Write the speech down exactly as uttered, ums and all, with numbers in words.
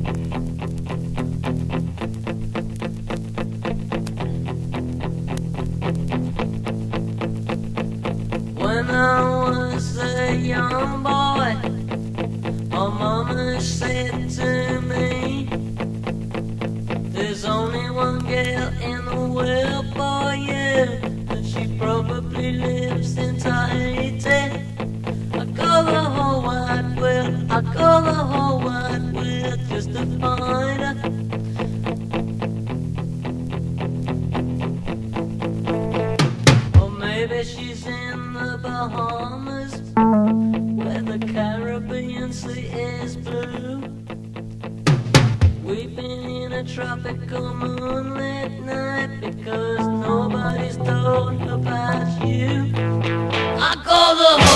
When I was a young boy, my mama said to me, there's only one girl in the world for you, and she probably lives in Tahiti. I go the whole wide world, I go the whole wide world just to find her. Or maybe she's in the Bahamas, where the Caribbean Sea is blue. We've been in a tropical moonlit night because nobody's told about you. I go the